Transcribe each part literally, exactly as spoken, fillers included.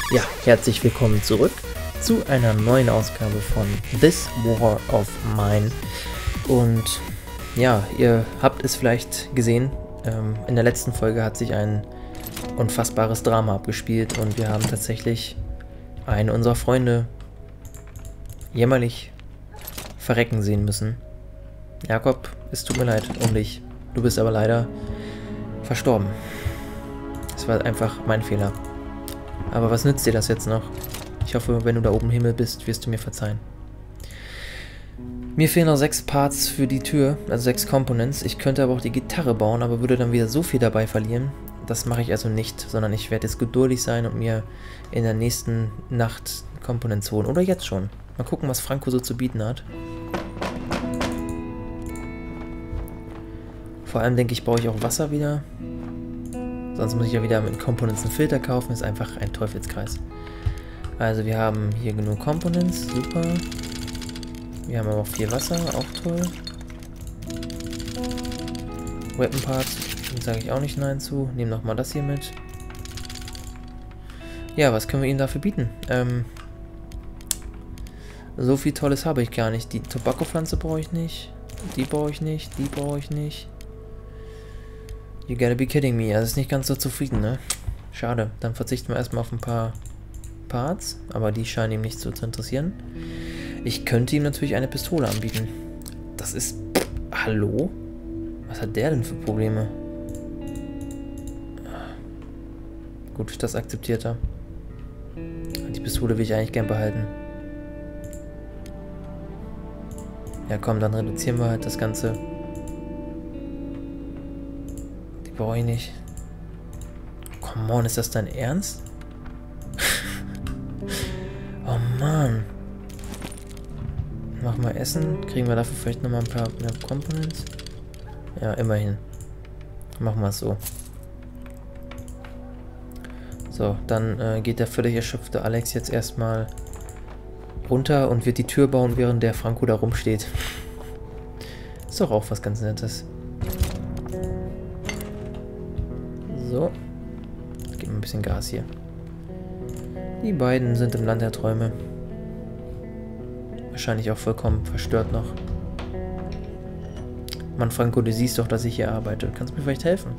Ja, herzlich willkommen zurück zu einer neuen Ausgabe von This War of Mine. Und ja, ihr habt es vielleicht gesehen, ähm, in der letzten Folge hat sich ein unfassbares Drama abgespielt und wir haben tatsächlich einen unserer Freunde jämmerlich verrecken sehen müssen. Jakob, es tut mir leid um dich, du bist aber leider verstorben. Es war einfach mein Fehler. Aber was nützt dir das jetzt noch? Ich hoffe, wenn du da oben im Himmel bist, wirst du mir verzeihen. Mir fehlen noch sechs Parts für die Tür, also sechs Components. Ich könnte aber auch die Gitarre bauen, aber würde dann wieder so viel dabei verlieren. Das mache ich also nicht, sondern ich werde jetzt geduldig sein und mir in der nächsten Nacht Components holen. Oder jetzt schon. Mal gucken, was Franco so zu bieten hat. Vor allem denke ich, baue ich auch Wasser wieder. Sonst muss ich ja wieder mit Components einen Filter kaufen. Ist einfach ein Teufelskreis. Also wir haben hier genug Components. Super. Wir haben aber auch viel Wasser. Auch toll. Weapon Parts. Sage ich auch nicht nein zu. Nehmen nochmal das hier mit. Ja, was können wir ihnen dafür bieten? Ähm, so viel Tolles habe ich gar nicht. Die Tobacco-Pflanze brauche ich nicht. Die brauche ich nicht. Die brauche ich nicht. You gotta be kidding me. Er ist nicht ganz so zufrieden, ne? Schade. Dann verzichten wir erstmal auf ein paar Parts. Aber die scheinen ihm nicht so zu interessieren. Ich könnte ihm natürlich eine Pistole anbieten. Das ist... Hallo? Was hat der denn für Probleme? Gut, das akzeptiert er. Die Pistole will ich eigentlich gern behalten. Ja komm, dann reduzieren wir halt das Ganze. Die brauche ich nicht. Come on, ist das dein Ernst? Oh Mann. Machen wir Essen. Kriegen wir dafür vielleicht nochmal ein paar mehr Components? Ja, immerhin. Machen wir es so. So, dann äh, geht der völlig erschöpfte Alex jetzt erstmal runter und wird die Tür bauen, während der Franco da rumsteht. Ist doch auch was ganz Nettes. So. Geben wir ein bisschen Gas hier. Die beiden sind im Land der Träume. Wahrscheinlich auch vollkommen verstört noch. Mann, Franco, du siehst doch, dass ich hier arbeite. Kannst du mir vielleicht helfen?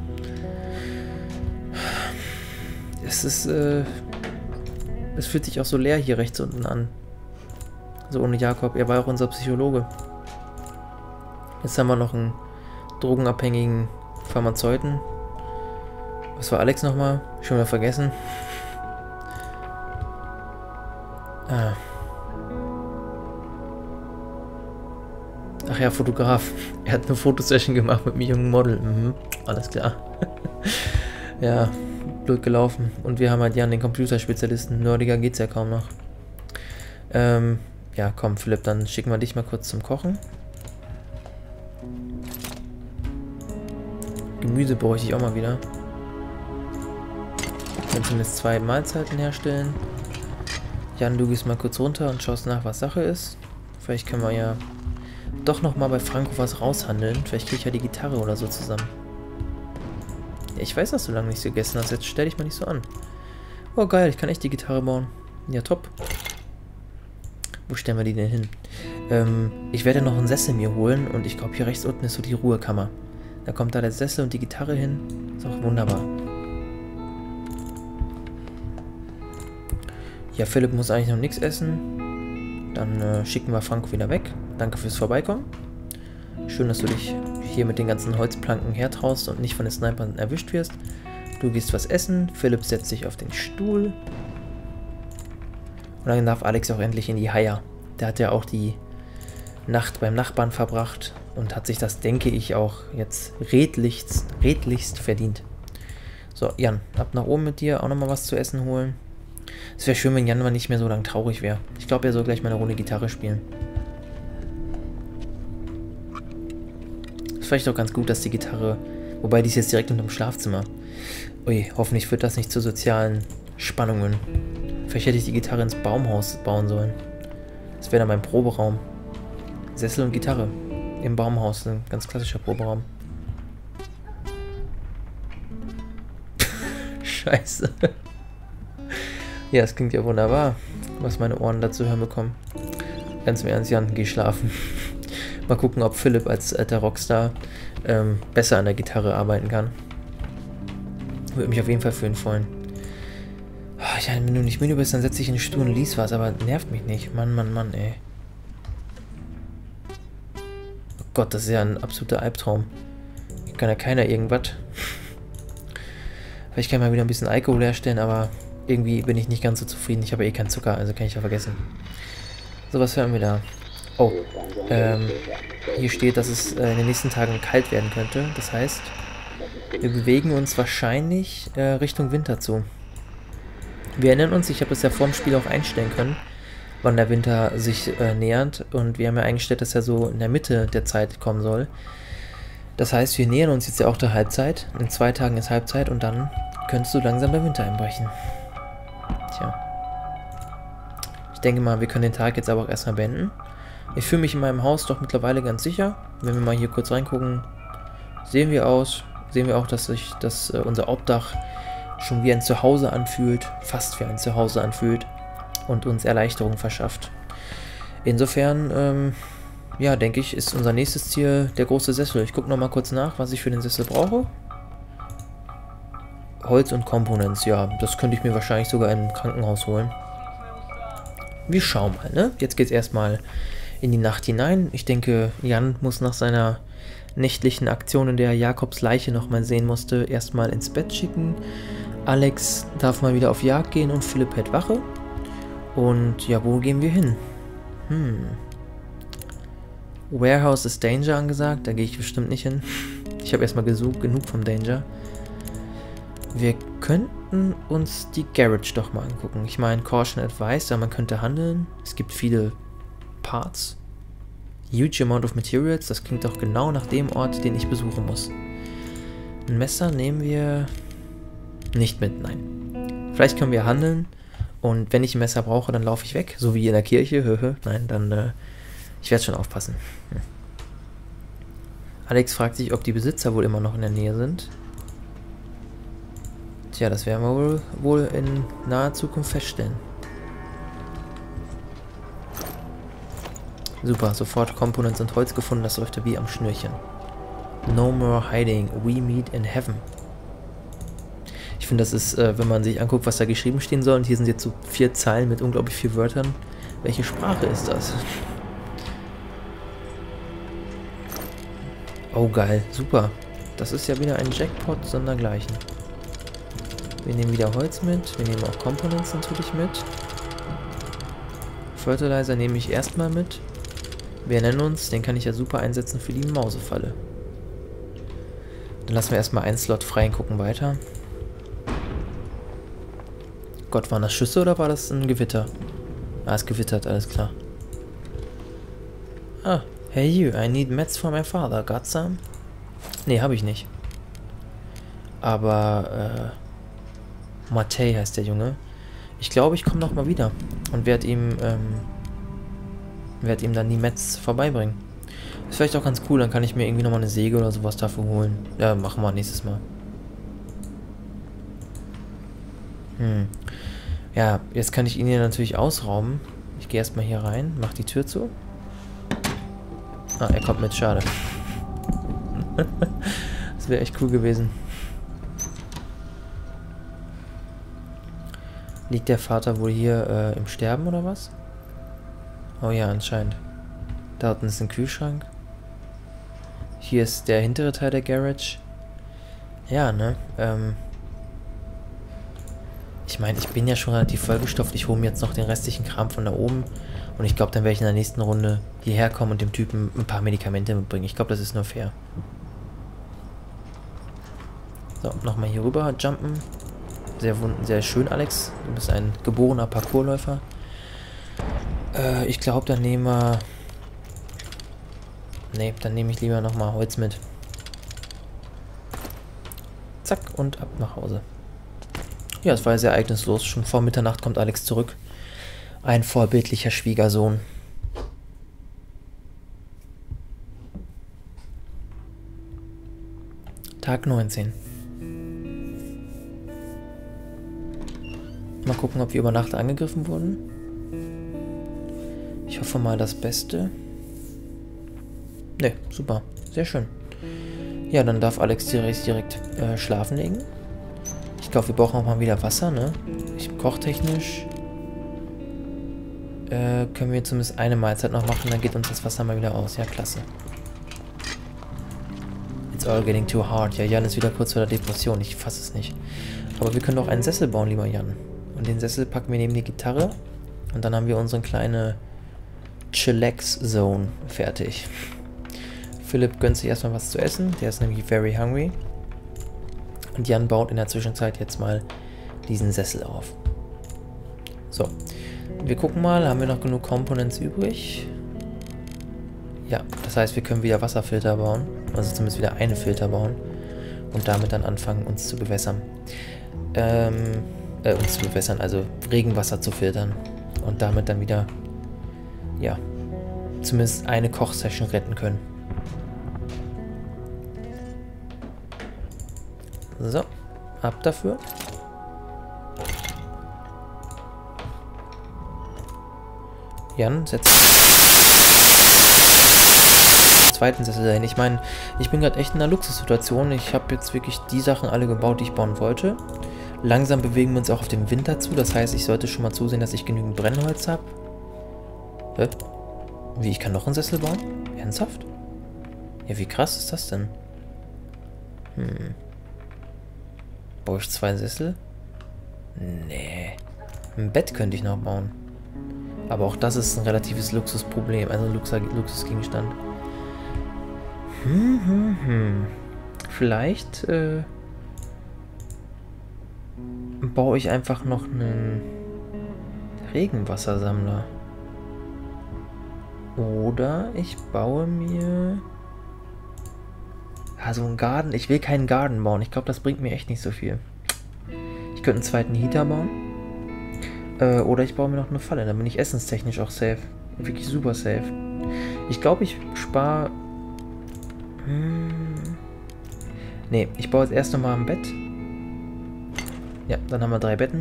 Es ist, äh... Es fühlt sich auch so leer hier rechts unten an. Also ohne Jakob. Er war auch unser Psychologe. Jetzt haben wir noch einen drogenabhängigen Pharmazeuten. Was war Alex nochmal? Schon mal vergessen. Ah. Ach ja, Fotograf. Er hat eine Fotosession gemacht mit einem jungen Model. Mhm, alles klar. Ja, blöd gelaufen. Und wir haben halt Jan, den Computerspezialisten. Nerdiger geht's ja kaum noch. Ähm, ja, komm, Philipp, dann schicken wir dich mal kurz zum Kochen. Gemüse bräuchte ich auch mal wieder. Dann zumindest zwei Mahlzeiten herstellen. Jan, du gehst mal kurz runter und schaust nach, was Sache ist. Vielleicht können wir ja doch noch mal bei Franco was raushandeln. Vielleicht kriege ich ja die Gitarre oder so zusammen. Ja, ich weiß, dass du lange nichts gegessen hast. Jetzt stell dich mal nicht so an. Oh, geil, ich kann echt die Gitarre bauen. Ja, top. Wo stellen wir die denn hin? Ähm, ich werde noch einen Sessel mir holen und ich glaube, hier rechts unten ist so die Ruhekammer. Da kommt da der Sessel und die Gitarre hin. Ist auch wunderbar. Ja, Philipp muss eigentlich noch nichts essen. Dann äh, schicken wir Franco wieder weg. Danke fürs Vorbeikommen. Schön, dass du dich hier mit den ganzen Holzplanken hertraust und nicht von den Snipern erwischt wirst. Du gehst was essen. Philipp setzt sich auf den Stuhl. Und dann darf Alex auch endlich in die Haia. Der hat ja auch die Nacht beim Nachbarn verbracht und hat sich das, denke ich, auch jetzt redlichst, redlichst verdient. So, Jan, ab nach oben mit dir. Auch nochmal was zu essen holen. Es wäre schön, wenn Jan mal nicht mehr so lang traurig wäre. Ich glaube, er soll gleich mal eine Runde Gitarre spielen. Ist vielleicht auch ganz gut, dass die Gitarre... Wobei, die ist jetzt direkt unterm Schlafzimmer. Ui, hoffentlich führt das nicht zu sozialen Spannungen. Vielleicht hätte ich die Gitarre ins Baumhaus bauen sollen. Das wäre dann mein Proberaum. Sessel und Gitarre. Im Baumhaus. Ein ganz klassischer Proberaum. Scheiße. Ja, es klingt ja wunderbar, was meine Ohren dazu hören bekommen. Ganz im Ernst, Jan, geh schlafen. Mal gucken, ob Philipp als alter Rockstar ähm, besser an der Gitarre arbeiten kann. Würde mich auf jeden Fall für ihn freuen. Oh, ja, wenn du nicht müde bist, dann setz dich in den Stuhl und lies was, aber nervt mich nicht. Mann, Mann, Mann, ey. Oh Gott, das ist ja ein absoluter Albtraum. Hier kann ja keiner irgendwas. Vielleicht kann ich mal wieder ein bisschen Alkohol herstellen, aber irgendwie bin ich nicht ganz so zufrieden. Ich habe eh keinen Zucker, also kann ich ja vergessen. So, was hören wir da? Oh, ähm, hier steht, dass es äh, in den nächsten Tagen kalt werden könnte. Das heißt, wir bewegen uns wahrscheinlich äh, Richtung Winter zu. Wir erinnern uns, ich habe es ja vor dem Spiel auch einstellen können, wann der Winter sich äh, nähert. Und wir haben ja eingestellt, dass er so in der Mitte der Zeit kommen soll. Das heißt, wir nähern uns jetzt ja auch der Halbzeit. In zwei Tagen ist Halbzeit und dann könntest du langsam der Winter einbrechen. Tja. Ich denke mal, wir können den Tag jetzt aber auch erstmal beenden. Ich fühle mich in meinem Haus doch mittlerweile ganz sicher. Wenn wir mal hier kurz reingucken, sehen wir aus, sehen wir auch, dass sich dass, äh, unser Obdach schon wie ein Zuhause anfühlt, fast wie ein Zuhause anfühlt und uns Erleichterung verschafft. Insofern, ähm, ja, denke ich, ist unser nächstes Ziel der große Sessel. Ich gucke nochmal kurz nach, was ich für den Sessel brauche. Holz und Components, ja, das könnte ich mir wahrscheinlich sogar im Krankenhaus holen. Wir schauen mal, ne? Jetzt geht es erstmal in die Nacht hinein. Ich denke, Jan muss nach seiner nächtlichen Aktion, in der er Jakobs Leiche nochmal sehen musste, erstmal ins Bett schicken. Alex darf mal wieder auf Jagd gehen und Philipp hält Wache. Und ja, wo gehen wir hin? Hm. Warehouse ist Danger angesagt, da gehe ich bestimmt nicht hin. Ich habe erstmal gesucht, genug vom Danger. Wir könnten uns die Garage doch mal angucken. Ich meine, Caution Advised, ja, man könnte handeln. Es gibt viele Parts. Huge amount of materials, das klingt doch genau nach dem Ort, den ich besuchen muss. Ein Messer nehmen wir nicht mit, nein. Vielleicht können wir handeln und wenn ich ein Messer brauche, dann laufe ich weg, so wie in der Kirche. Nein, dann, äh, ich werde schon aufpassen. Hm. Alex fragt sich, ob die Besitzer wohl immer noch in der Nähe sind. Tja, das werden wir wohl, wohl in naher Zukunft feststellen. Super, sofort Components und Holz gefunden, das läuft ja wie am Schnürchen. No more hiding, we meet in heaven. Ich finde, das ist, äh, wenn man sich anguckt, was da geschrieben stehen soll, und hier sind jetzt so vier Zeilen mit unglaublich vielen Wörtern. Welche Sprache ist das? Oh geil, super. Das ist ja wieder ein Jackpot sondergleichen. Wir nehmen wieder Holz mit, wir nehmen auch Components natürlich mit. Fertilizer nehme ich erstmal mit. Wir nennen uns, den kann ich ja super einsetzen für die Mausefalle. Dann lassen wir erstmal einen Slot frei und gucken weiter. Gott, waren das Schüsse oder war das ein Gewitter? Ah, es gewittert, alles klar. Ah, hey you, I need meds for my father, got some? Nee, habe ich nicht. Aber, äh, Matej heißt der Junge. Ich glaube, ich komme noch mal wieder und werde ihm, ähm, werde ihm dann die Mets vorbeibringen. Ist vielleicht auch ganz cool, dann kann ich mir irgendwie nochmal eine Säge oder sowas dafür holen. Ja, machen wir nächstes Mal. Hm. Ja, jetzt kann ich ihn hier natürlich ausrauben. Ich gehe erstmal hier rein, mach die Tür zu. Ah, er kommt mit, schade. Das wäre echt cool gewesen. Liegt der Vater wohl hier äh, im Sterben oder was? Oh ja, anscheinend. Da unten ist ein Kühlschrank. Hier ist der hintere Teil der Garage. Ja, ne? Ähm ich meine, ich bin ja schon relativ vollgestopft. Ich hole mir jetzt noch den restlichen Kram von da oben. Und ich glaube, dann werde ich in der nächsten Runde hierher kommen und dem Typen ein paar Medikamente mitbringen. Ich glaube, das ist nur fair. So, nochmal hier rüber jumpen. Sehr, sehr schön, Alex. Du bist ein geborener Parkourläufer. Äh, ich glaube, dann nehmen wir... Ne, dann nehme ich lieber nochmal Holz mit. Zack, und ab nach Hause. Ja, es war ja sehr ereignislos. Schon vor Mitternacht kommt Alex zurück. Ein vorbildlicher Schwiegersohn. Tag neunzehn. Mach gucken, ob wir über Nacht angegriffen wurden. Ich hoffe mal das Beste. Ne, super. Sehr schön. Ja, dann darf Alex direkt, direkt äh, schlafen legen. Ich glaube, wir brauchen auch mal wieder Wasser, ne? Ich, kochtechnisch äh, können wir zumindest eine Mahlzeit noch machen, dann geht uns das Wasser mal wieder aus. Ja, klasse. It's all getting too hard. Ja, Jan ist wieder kurz vor der Depression. Ich fasse es nicht. Aber wir können doch einen Sessel bauen, lieber Jan. Und den Sessel packen wir neben die Gitarre. Und dann haben wir unsere kleine Chillax-Zone fertig. Philipp gönnt sich erstmal was zu essen. Der ist nämlich very hungry. Und Jan baut in der Zwischenzeit jetzt mal diesen Sessel auf. So. Wir gucken mal, haben wir noch genug Components übrig? Ja, das heißt, wir können wieder Wasserfilter bauen. Also zumindest wieder eine Filter bauen. Und damit dann anfangen, uns zu bewässern. Ähm, äh, uns zu bewässern, also Regenwasser zu filtern. Und damit dann wieder, ja, zumindest eine Kochsession retten können. So, ab dafür. Jan, setzt den zweiten Sessel dahin. Ich meine, ich bin gerade echt in einer Luxussituation. Ich habe jetzt wirklich die Sachen alle gebaut, die ich bauen wollte. Langsam bewegen wir uns auch auf den Winter zu. Das heißt, ich sollte schon mal zusehen, dass ich genügend Brennholz habe. Hä? Wie, ich kann noch einen Sessel bauen? Ernsthaft? Ja, wie krass ist das denn? Hm. Baue ich zwei Sessel? Nee. Ein Bett könnte ich noch bauen. Aber auch das ist ein relatives Luxusproblem, also ein Luxus Luxusgegenstand. Hm, hm, hm. Vielleicht äh, baue ich einfach noch einen Regenwassersammler. Oder ich baue mir... Also ein Garten. Ich will keinen Garten bauen. Ich glaube, das bringt mir echt nicht so viel. Ich könnte einen zweiten Heater bauen. Äh, oder ich baue mir noch eine Falle. Dann bin ich essenstechnisch auch safe. Wirklich super safe. Ich glaube, ich spare... Hm. Ne, ich baue jetzt erst nochmal ein Bett. Ja, dann haben wir drei Betten.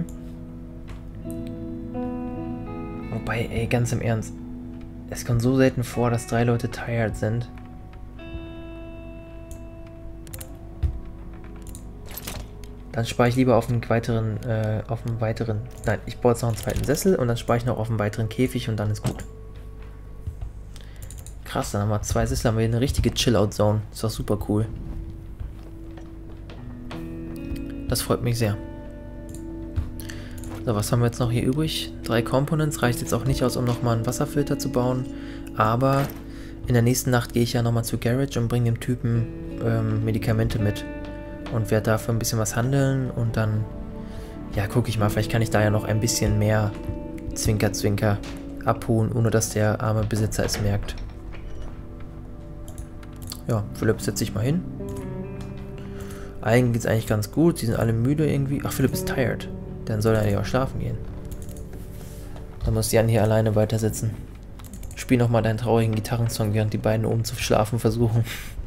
Wobei, ey, ganz im Ernst. Es kommt so selten vor, dass drei Leute tired sind. Dann spare ich lieber auf einen weiteren, äh, auf einen weiteren, nein, ich baue jetzt noch einen zweiten Sessel und dann spare ich noch auf einen weiteren Käfig und dann ist gut. Krass, dann haben wir zwei Sessel, haben wir eine richtige Chill-Out-Zone. Ist doch super cool. Das freut mich sehr. So, was haben wir jetzt noch hier übrig? Drei Components, reicht jetzt auch nicht aus, um nochmal einen Wasserfilter zu bauen, aber in der nächsten Nacht gehe ich ja nochmal zu Garage und bringe dem Typen ähm, Medikamente mit. Und werde dafür ein bisschen was handeln und dann, ja, gucke ich mal, vielleicht kann ich da ja noch ein bisschen mehr Zwinker, Zwinker abholen, ohne dass der arme Besitzer es merkt. Ja, Philipp, setz dich mal hin. Allen geht es eigentlich ganz gut, sie sind alle müde irgendwie. Ach, Philipp ist tired. Dann soll er eigentlich auch schlafen gehen. Dann muss Jan hier alleine weiter sitzen. Spiel nochmal deinen traurigen Gitarrensong, während die beiden oben zu schlafen versuchen.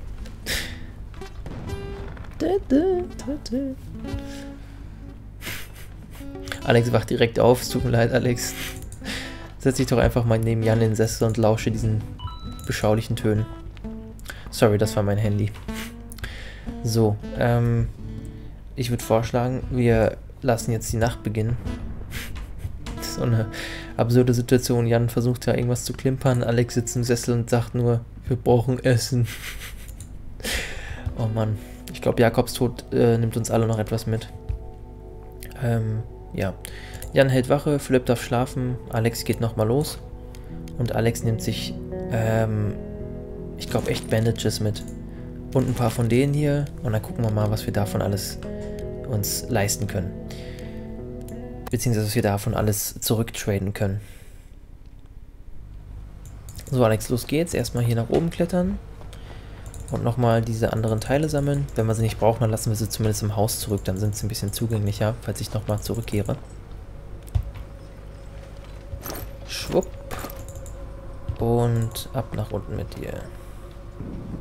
Alex wacht direkt auf. Es tut mir leid, Alex. Setz dich doch einfach mal neben Jan in den Sessel und lausche diesen beschaulichen Tönen. Sorry, das war mein Handy. So, ähm, ich würde vorschlagen, wir lassen jetzt die Nacht beginnen. Das ist so eine absurde Situation. Jan versucht ja irgendwas zu klimpern. Alex sitzt im Sessel und sagt nur, wir brauchen Essen. Oh Mann. Ich glaube, Jakobs Tod äh, nimmt uns alle noch etwas mit. Ähm, ja. Jan hält Wache, Philipp darf schlafen, Alex geht nochmal los. Und Alex nimmt sich, ähm, ich glaube, echt Bandages mit. Und ein paar von denen hier. Und dann gucken wir mal, was wir davon alles uns leisten können. Beziehungsweise, was wir davon alles zurücktraden können. So, Alex, los geht's. Erstmal hier nach oben klettern. Und nochmal diese anderen Teile sammeln. Wenn wir sie nicht brauchen, dann lassen wir sie zumindest im Haus zurück. Dann sind sie ein bisschen zugänglicher, falls ich nochmal zurückkehre. Schwupp. Und ab nach unten mit dir.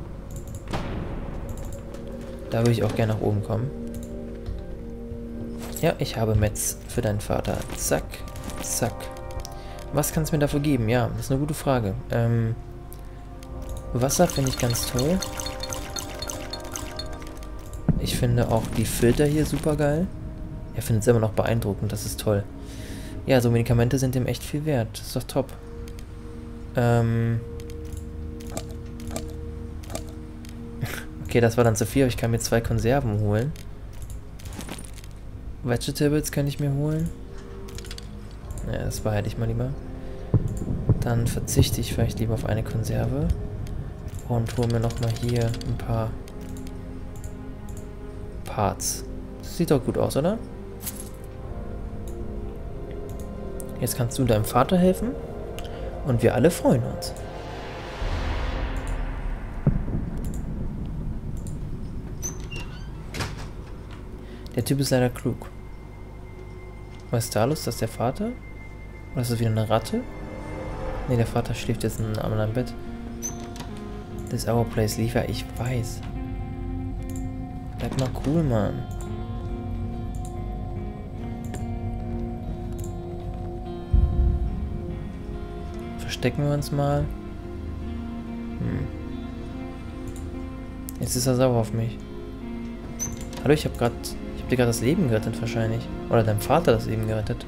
Da würde ich auch gerne nach oben kommen. Ja, ich habe Metz für deinen Vater. Zack, zack. Was kannst du mir dafür geben? Ja, das ist eine gute Frage. Ähm, Wasser finde ich ganz toll. Ich finde auch die Filter hier super geil. Er findet es immer noch beeindruckend, das ist toll. Ja, so Medikamente sind ihm echt viel wert. Das ist doch top. Ähm... Okay, das war dann zu viel, aber ich kann mir zwei Konserven holen. Vegetables kann ich mir holen. Ja, das behalte ich mal lieber. Dann verzichte ich vielleicht lieber auf eine Konserve. Und hole mir nochmal hier ein paar Parts. Das sieht doch gut aus, oder? Jetzt kannst du deinem Vater helfen. Und wir alle freuen uns. Der Typ ist leider klug. Was ist da los? Ist das der Vater? Oder ist das wieder eine Ratte? Ne, der Vater schläft jetzt in einem anderen Bett. This our place, Liefer. Ich weiß. Bleib mal cool, Mann. Verstecken wir uns mal. Hm. Jetzt ist er sauer auf mich. Hallo, ich habe gerade... Ich habe dir gerade das Leben gerettet wahrscheinlich. Oder deinem Vater das Leben gerettet.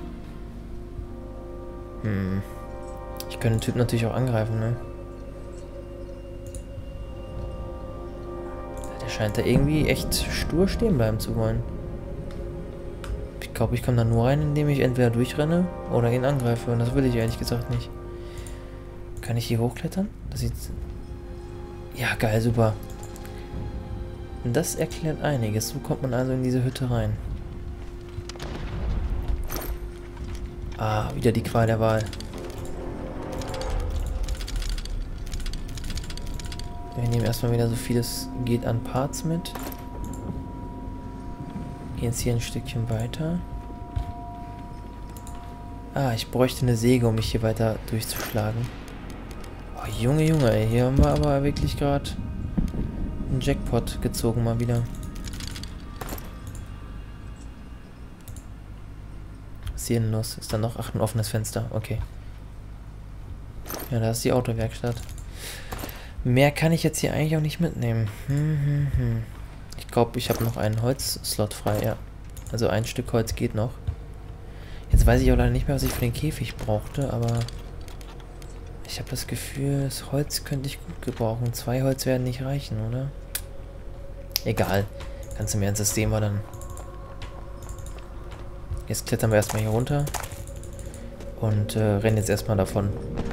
Hm. Ich könnte den Typ natürlich auch angreifen, ne? Der scheint da irgendwie echt stur stehen bleiben zu wollen. Ich glaube, ich komme da nur rein, indem ich entweder durchrenne oder ihn angreife. Und das will ich ehrlich gesagt nicht. Kann ich hier hochklettern? Das sieht... Ja, geil, super. Das erklärt einiges. So kommt man also in diese Hütte rein. Ah, wieder die Qual der Wahl. Wir nehmen erstmal wieder so viel es geht an Parts mit. Gehen jetzt hier ein Stückchen weiter. Ah, ich bräuchte eine Säge, um mich hier weiter durchzuschlagen. Oh, Junge, Junge, ey, hier haben wir aber wirklich gerade einen Jackpot gezogen mal wieder. Was ist hier denn los? Ist da noch? Ach, ein offenes Fenster. Okay. Ja, da ist die Autowerkstatt. Mehr kann ich jetzt hier eigentlich auch nicht mitnehmen. Hm, hm, hm. Ich glaube, ich habe noch einen Holzslot frei, ja. Also ein Stück Holz geht noch. Jetzt weiß ich auch leider nicht mehr, was ich für den Käfig brauchte, aber ich habe das Gefühl, das Holz könnte ich gut gebrauchen. Zwei Holz werden nicht reichen, oder? Egal. Kannst du mir ins System mal dann... Jetzt klettern wir erstmal hier runter. Und äh, rennen jetzt erstmal davon.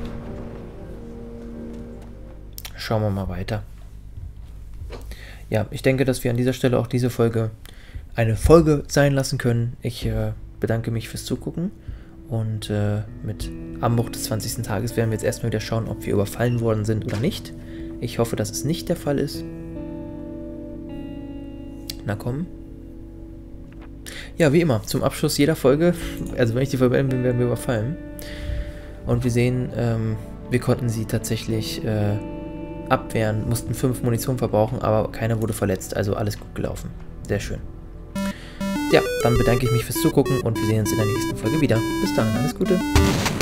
Schauen wir mal weiter. Ja, ich denke, dass wir an dieser Stelle auch diese Folge eine Folge sein lassen können. Ich äh, bedanke mich fürs Zugucken. Und äh, mit Anbruch des zwanzigsten Tages werden wir jetzt erstmal wieder schauen, ob wir überfallen worden sind oder nicht. Ich hoffe, dass es nicht der Fall ist. Na komm. Ja, wie immer, zum Abschluss jeder Folge, also wenn ich die Folge beenden bin, werden wir überfallen. Und wir sehen, ähm, wir konnten sie tatsächlich äh, abwehren, mussten fünf Munition verbrauchen, aber keiner wurde verletzt, also alles gut gelaufen. Sehr schön. Ja, dann bedanke ich mich fürs Zugucken und wir sehen uns in der nächsten Folge wieder. Bis dann, alles Gute.